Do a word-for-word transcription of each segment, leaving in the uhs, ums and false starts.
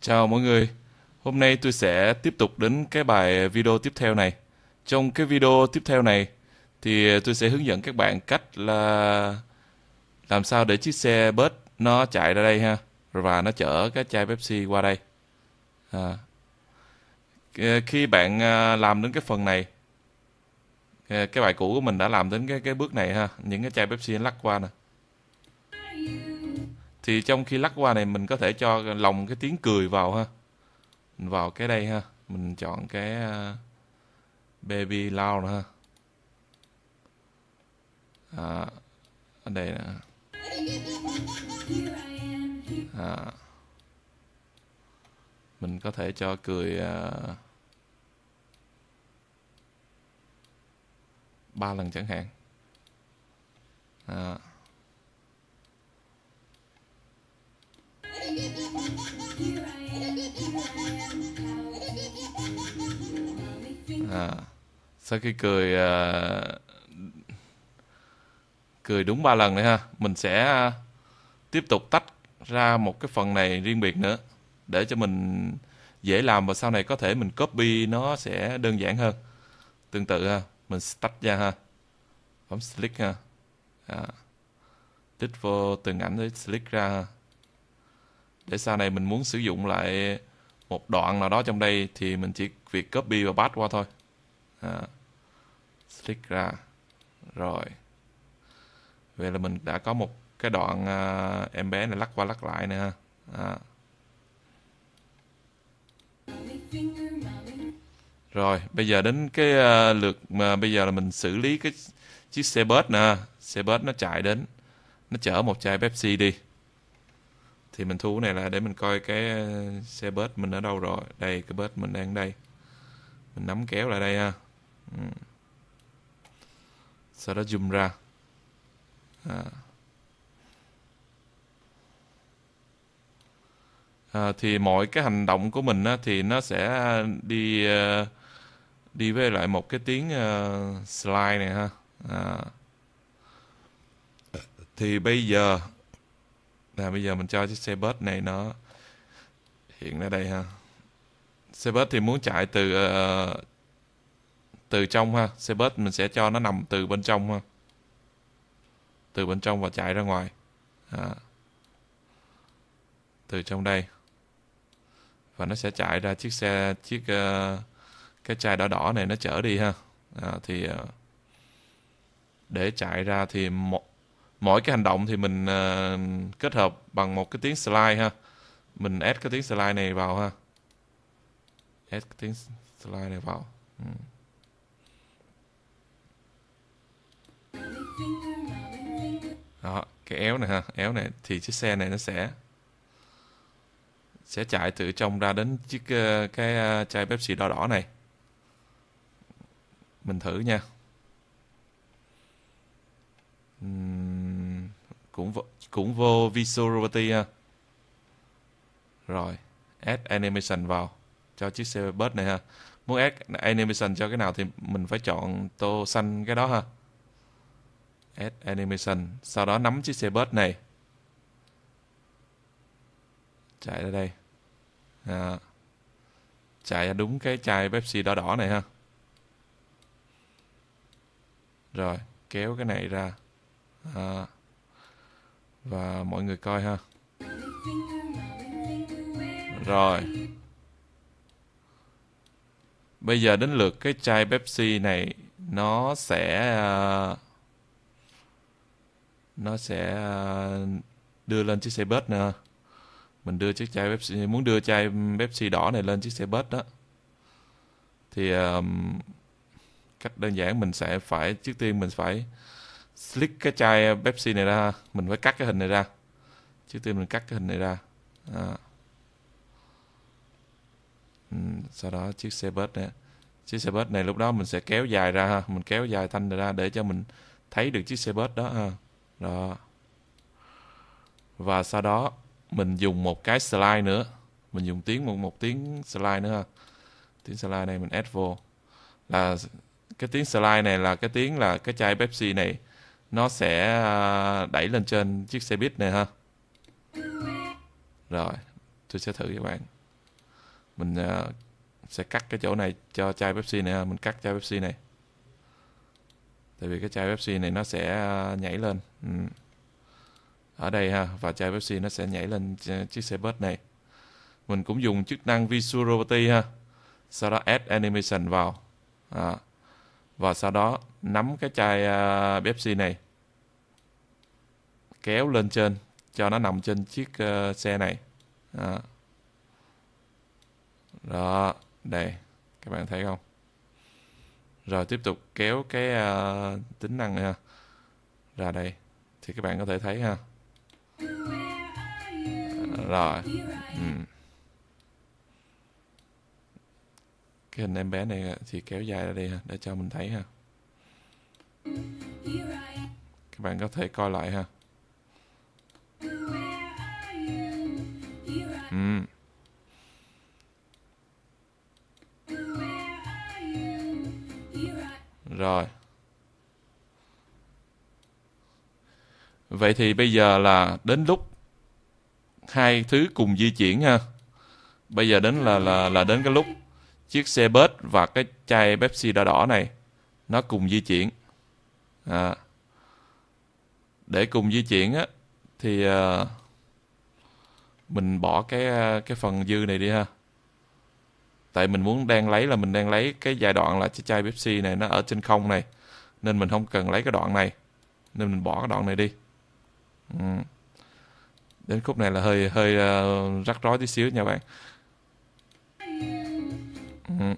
Chào mọi người, hôm nay tôi sẽ tiếp tục đến cái bài video tiếp theo này. Trong cái video tiếp theo này thì tôi sẽ hướng dẫn các bạn cách là làm sao để chiếc xe bus nó chạy ra đây ha, và nó chở cái chai Pepsi qua đây. À, khi bạn à, làm đến cái phần này, à, cái bài cũ của mình đã làm đến cái cái bước này ha, những cái chai Pepsi nó lắc qua nè. Thì trong khi lắc qua này mình có thể cho lồng cái tiếng cười vào ha. Mình vào cái đây ha, mình chọn cái uh, baby loud ha. À, ở đây nè. À, mình có thể cho cười uh, ba lần chẳng hạn. À. À, sau khi cười uh, cười đúng ba lần này ha, mình sẽ uh, tiếp tục tách ra một cái phần này riêng biệt nữa để cho mình dễ làm, và sau này có thể mình copy nó sẽ đơn giản hơn. Tương tự ha, mình tách ra ha, bấm select ha, à, tích vô từng ảnh để select ra ha. Để sau này mình muốn sử dụng lại một đoạn nào đó trong đây thì mình chỉ việc copy và paste qua thôi. À, click ra rồi, vậy là mình đã có một cái đoạn uh, em bé này lắc qua lắc lại nè ha. À. Rồi bây giờ đến cái uh, lượt mà bây giờ là mình xử lý cái chiếc xe bus nè. Xe bus nó chạy đến, nó chở một chai Pepsi đi, thì mình thu cái này lại để mình coi cái xe bus mình ở đâu rồi. Đây, cái bus mình đang đây, mình nắm kéo lại đây ha. Ừ. Sau đó zoom ra. À. À, thì mọi cái hành động của mình á, thì nó sẽ đi uh, đi với lại một cái tiếng uh, slide này ha. À. Thì bây giờ là bây giờ mình cho chiếc xe bus này nó hiện ra đây ha. Xe bus thì muốn chạy từ uh, từ trong ha, xe bus mình sẽ cho nó nằm từ bên trong ha, từ bên trong và chạy ra ngoài. À. Từ trong đây, và nó sẽ chạy ra chiếc xe chiếc uh, cái chai đỏ đỏ này nó chở đi ha. À, thì uh, để chạy ra thì mo mỗi cái hành động thì mình uh, kết hợp bằng một cái tiếng slide ha. Mình add cái tiếng slide này vào ha, add cái tiếng slide này vào. Ừ. Đó, cái éo này ha, éo này thì chiếc xe này nó sẽ sẽ chạy từ trong ra đến chiếc uh, cái uh, chai Pepsi đỏ đỏ này. Mình thử nha. Uhm, cũng vô, cũng vô Visual Property ha. Rồi, add animation vào cho chiếc xe bus này ha. Muốn add animation cho cái nào thì mình phải chọn tô xanh cái đó ha. Add animation, sau đó nắm chiếc xe bus này chạy ra đây. À, chạy ra đúng cái chai Pepsi đỏ đỏ này ha. Rồi, kéo cái này ra. À, và mọi người coi ha. Rồi, bây giờ đến lượt cái chai Pepsi này, nó sẽ uh, nó sẽ uh, đưa lên chiếc xe bus nè. Mình đưa chiếc chai Pepsi, muốn đưa chai Pepsi đỏ này lên chiếc xe bus đó, thì uh, cách đơn giản mình sẽ phải, trước tiên mình phải click cái chai Pepsi này ra, mình phải cắt cái hình này ra. Trước tiên mình cắt cái hình này ra. À. Ừ, sau đó chiếc xe bus này, chiếc xe bus này lúc đó mình sẽ kéo dài ra ha, mình kéo dài thanh này ra để cho mình thấy được chiếc xe bus đó ha. Đó. Và sau đó mình dùng một cái slide nữa, mình dùng tiếng một một tiếng slide nữa ha. Tiếng slide này mình add vô, là cái tiếng slide này là cái tiếng là cái chai Pepsi này nó sẽ đẩy lên trên chiếc xe buýt này ha. Rồi, tôi sẽ thử các bạn. Mình uh, sẽ cắt cái chỗ này cho chai Pepsi này ha. Mình cắt chai Pepsi này. Tại vì cái chai Pepsi này nó sẽ uh, nhảy lên. Ừ. Ở đây ha. Và chai Pepsi nó sẽ nhảy lên chiếc xe bus này. Mình cũng dùng chức năng Visual Property ha. Sau đó Add Animation vào. À. Và sau đó nắm cái chai uh, Pepsi này. Kéo lên trên. Cho nó nằm trên chiếc uh, xe này. À. Đó. Đây. Các bạn thấy không? Rồi tiếp tục kéo cái uh, tính năng này ha. Ra đây. Thì các bạn có thể thấy ha. Rồi. Ừ. Cái hình em bé này thì kéo dài ra đây ha, để cho mình thấy ha. Các bạn có thể coi lại ha. Ừ. Rồi. Vậy thì bây giờ là đến lúc hai thứ cùng di chuyển ha. Bây giờ đến là là là đến cái lúc chiếc xe bus và cái chai Pepsi đỏ đỏ này nó cùng di chuyển. À. Để cùng di chuyển á thì uh, mình bỏ cái cái phần dư này đi ha. Tại mình muốn đang lấy là mình đang lấy cái giai đoạn là cái chai Pepsi này nó ở trên không này, nên mình không cần lấy cái đoạn này, nên mình bỏ cái đoạn này đi. Ừ. Đến khúc này là hơi hơi uh, rắc rối tí xíu nha bạn. Ừ.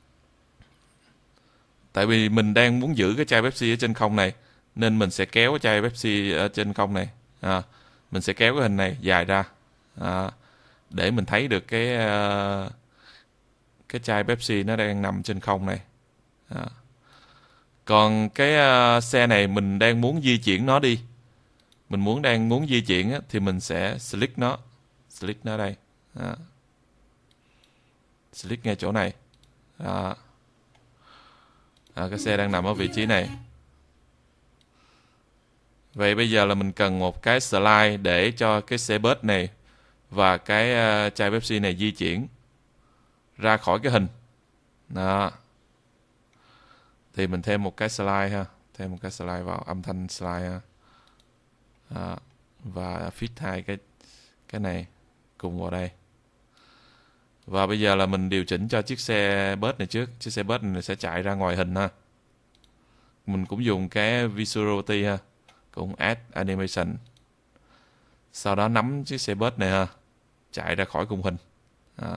Tại vì mình đang muốn giữ cái chai Pepsi ở trên không này, nên mình sẽ kéo cái chai Pepsi ở trên không này. À, mình sẽ kéo cái hình này dài ra. À, để mình thấy được cái uh, cái chai Pepsi nó đang nằm trên không này. À. Còn cái uh, xe này mình đang muốn di chuyển nó đi. Mình muốn đang muốn di chuyển á, thì mình sẽ select nó. Select nó đây. À. Select ngay chỗ này. À. À, cái xe đang nằm ở vị trí này. Vậy bây giờ là mình cần một cái slide để cho cái xe bus này và cái uh, chai Pepsi này di chuyển ra khỏi cái hình. Đó. Thì mình thêm một cái slide ha. Thêm một cái slide vào, âm thanh slide ha. Đó. Và fit hai cái cái này cùng vào đây. Và bây giờ là mình điều chỉnh cho chiếc xe bus này trước. Chiếc xe bus này sẽ chạy ra ngoài hình ha. Mình cũng dùng cái Visual Property ha. Cũng Add Animation. Sau đó nắm chiếc xe bus này ha. Chạy ra khỏi khung hình. Đó.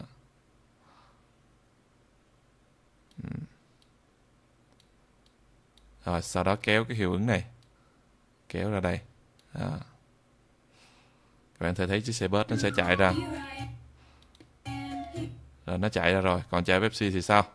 Rồi sau đó kéo cái hiệu ứng này. Kéo ra đây. Đó. Các bạn thể thấy chiếc xe bus nó sẽ chạy ra. Rồi nó chạy ra rồi. Còn chai Pepsi thì sao?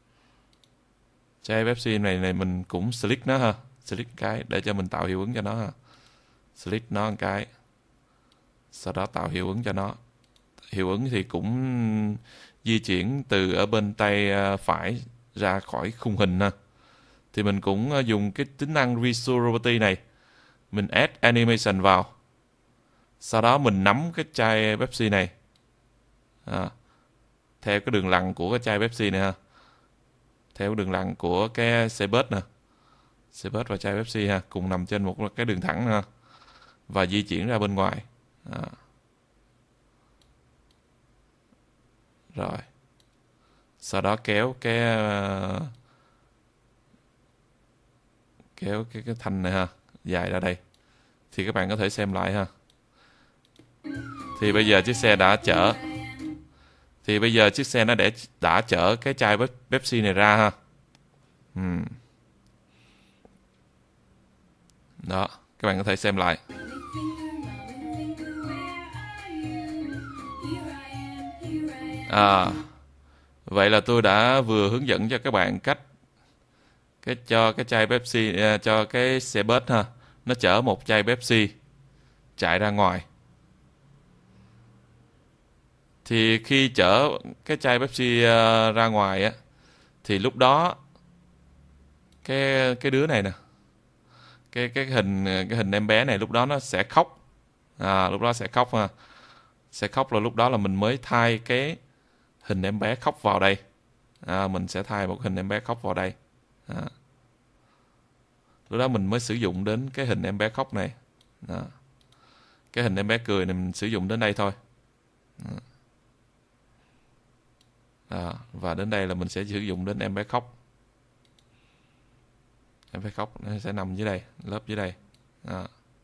Chai Pepsi này này mình cũng select nó ha. Select cái để cho mình tạo hiệu ứng cho nó ha. Select nó một cái. Sau đó tạo hiệu ứng cho nó. Hiệu ứng thì cũng di chuyển từ ở bên tay phải ra khỏi khung hình ha. Thì mình cũng dùng cái tính năng Visual Property này. Mình add animation vào. Sau đó mình nắm cái chai Pepsi này. À, theo cái đường lằn của cái chai Pepsi này ha. Theo đường lằn của cái xe bus nè. Xe bus và chai Pepsi ha. Cùng nằm trên một cái đường thẳng ha. Và di chuyển ra bên ngoài. À. Rồi. Sau đó kéo cái uh, kéo cái cái thanh này ha, dài ra đây. Thì các bạn có thể xem lại ha. Thì bây giờ chiếc xe đã chở Thì bây giờ chiếc xe nó để đã chở cái chai Pepsi này ra ha. uhm. Đó, các bạn có thể xem lại. À, vậy là tôi đã vừa hướng dẫn cho các bạn cách cái cho cái chai Pepsi, cho cái xe bus ha, nó chở một chai Pepsi chạy ra ngoài. Thì khi chở cái chai Pepsi uh, ra ngoài á, thì lúc đó cái cái đứa này nè, cái cái hình cái hình em bé này lúc đó nó sẽ khóc. À, lúc đó sẽ khóc ha. Sẽ khóc là lúc đó là mình mới thay cái hình em bé khóc vào đây. À, mình sẽ thay một hình em bé khóc vào đây. À. Lúc đó mình mới sử dụng đến cái hình em bé khóc này. Đó. Cái hình em bé cười này mình sử dụng đến đây thôi. Đó. Và đến đây là mình sẽ sử dụng đến em bé khóc. Em bé khóc nó sẽ nằm dưới đây, lớp dưới đây. Đó.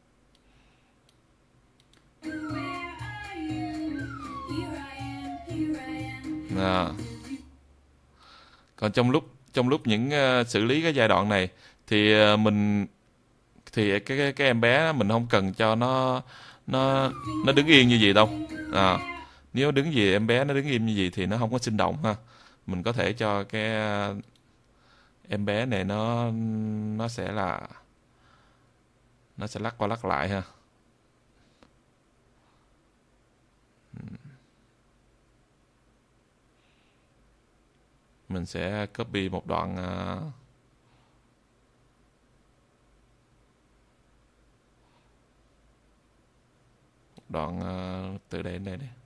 Đó. Còn trong lúc trong lúc những uh, xử lý cái giai đoạn này thì uh, mình thì cái, cái cái em bé mình không cần cho nó nó nó đứng yên như vậy đâu. À, nếu đứng gì em bé nó đứng im như vậy thì nó không có sinh động ha. Mình có thể cho cái uh, em bé này nó nó sẽ là nó sẽ lắc qua lắc lại ha. Mình sẽ copy một đoạn uh, đoạn uh, từ đây đến đây đi.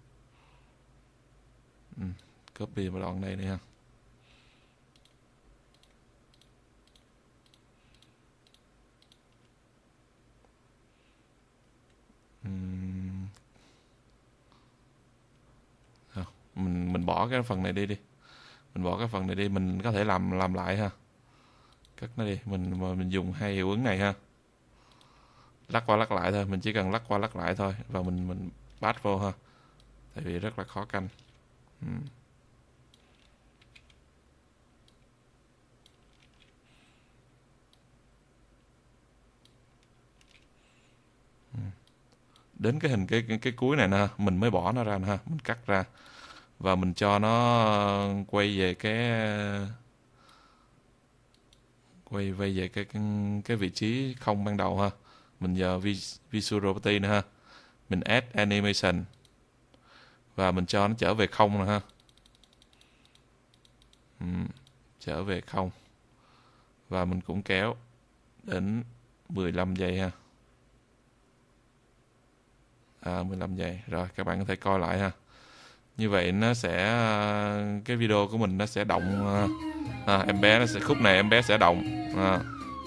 Ừ, copy một đoạn này đi ha. Uhm. À, mình mình bỏ cái phần này đi đi. Mình bỏ cái phần này đi, mình có thể làm làm lại ha. Cất nó đi, mình mình dùng hai hiệu ứng này ha. Lắc qua lắc lại thôi, mình chỉ cần lắc qua lắc lại thôi và mình mình pass vô ha. Tại vì rất là khó canh. Uhm. Đến cái hình cái, cái cái cuối này nè, mình mới bỏ nó ra nè ha, mình cắt ra và mình cho nó quay về cái quay quay về cái cái, cái vị trí không ban đầu ha. Mình giờ Visual Property nữa ha, mình add animation và mình cho nó trở về không nè ha. Ừ, trở về không và mình cũng kéo đến mười lăm giây ha. À, mười lăm giây rồi, các bạn có thể coi lại ha. Như vậy nó sẽ cái video của mình nó sẽ động. À, em bé nó sẽ khúc này em bé sẽ động. À.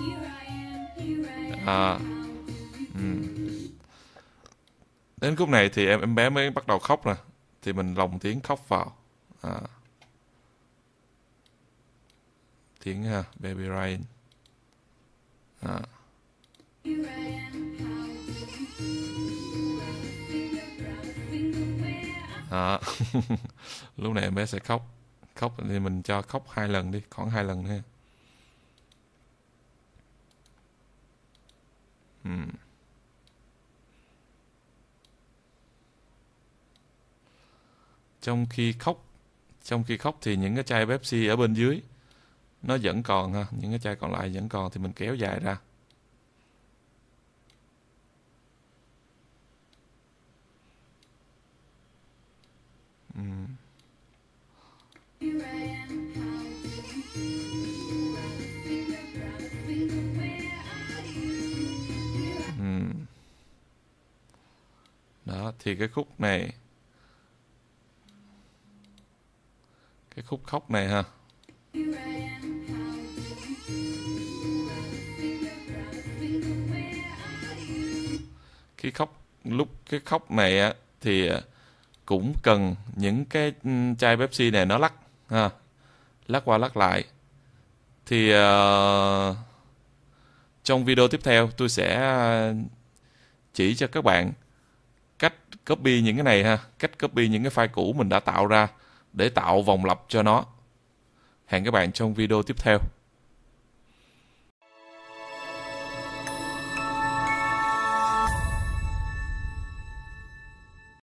À. Ừ. Đến khúc này thì em em bé mới bắt đầu khóc nè, thì mình lồng tiếng khóc vào. À. Tiếng ha, Baby Rain. À. Đó. Lúc này em bé sẽ khóc. Khóc thì mình cho khóc hai lần đi, khoảng hai lần ha. Hmm. Trong khi khóc, trong khi khóc thì những cái chai Pepsi ở bên dưới nó vẫn còn ha, những cái chai còn lại vẫn còn thì mình kéo dài ra. Hmm. Hmm. Đó, thì cái khúc này, cái khúc khóc này ha, cái khóc lúc cái khóc này á thì cũng cần những cái chai Pepsi này nó lắc ha, lắc qua lắc lại. Thì uh, trong video tiếp theo tôi sẽ chỉ cho các bạn cách copy những cái này ha, cách copy những cái file cũ mình đã tạo ra để tạo vòng lặp cho nó. Hẹn các bạn trong video tiếp theo.